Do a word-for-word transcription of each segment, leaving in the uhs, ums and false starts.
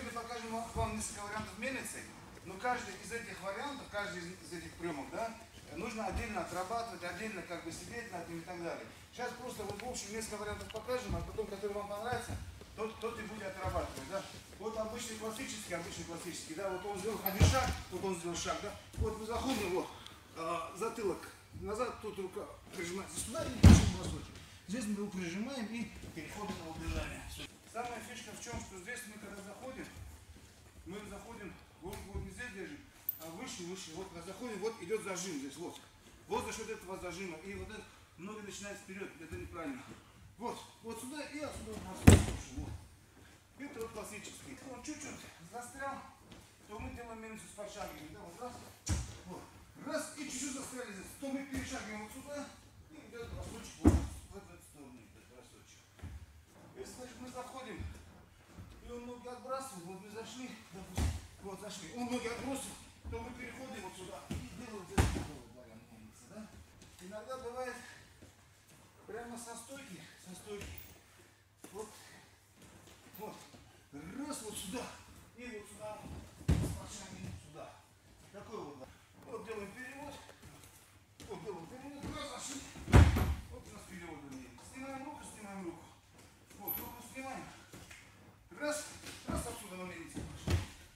Сегодня покажем вам несколько вариантов мельницы, но каждый из этих вариантов, каждый из этих приемов, да, нужно отдельно отрабатывать, отдельно как бы сидеть над ним и так далее. Сейчас просто вот в общем несколько вариантов покажем, а потом, который вам понравится, тот, тот и будет отрабатывать, да. Вот обычный классический, обычный классический, да, вот он сделал один шаг, вот он сделал шаг, да. Вот мы заходим, вот, э, затылок назад, тут рука прижимается сюда и прижим бросочек. Здесь мы его прижимаем и переходим на удержание. Самая фишка в чем, что здесь мы когда заходим, мы заходим, вот, вот не здесь держим, а выше, выше, вот когда заходим, вот идет зажим здесь, вот. Вот за счет этого зажима. И вот это ноги начинают вперед, это неправильно. Вот, вот сюда и отсюда вот. Это вот классический. Он чуть-чуть застрял, то мы делаем мельницу с подшагиванием. Да, вот раз, вот. Раз и чуть-чуть застряли здесь, то мы перешагиваем вот сюда и идет бросочек вот в эту сторону идет бросочек. Если значит, мы заходим, и он ноги отбрасывает, вот мы зашли, допустим, вот зашли, он ноги отбросил, то мы переходим вот сюда и делаем здесь такой вариант мельницы, да? Иногда бывает прямо со стойки, со стойки, вот, вот, раз вот сюда, и вот сюда, с подшагиванием сюда. Такой вот. Вот делаем перевод, вот делаем перевод, раз зашли, вот у нас перевод. Снимаем руку, снимаем руку. Вот, руку снимаем. Раз, раз отсюда на мельнице пошли.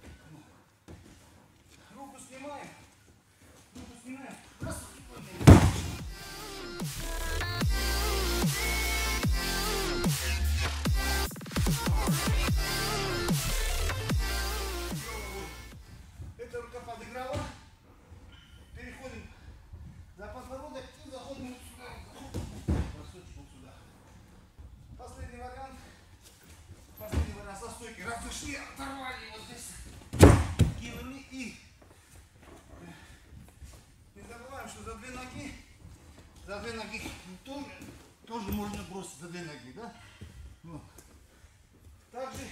Руку снимаем. Руку снимаем. Раз отсюда на мельнице. Эта рука подыграла. Переходим за подбородок и заходим вот сюда. Бросочек вот сюда. Последний вариант. Последний вариант со стойки. Раз зашли, оторвали вот здесь. Кинули и не забываем, что за две ноги, за две ноги тоже, тоже можно бросить за две ноги, да? Вот. Также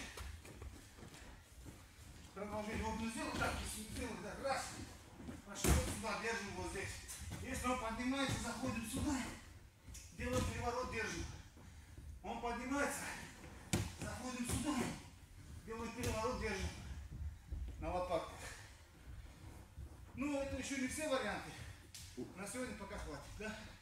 продолжение. Вот мы сделали так, если мы сделали так, раз, пошли вот сюда, держим его здесь. Если он поднимается, заходим сюда, делаем переворот, держим. Он поднимается, заходим сюда, делаем переворот, держим на лопатках. Ну, это еще не все варианты. На сегодня пока хватит, да?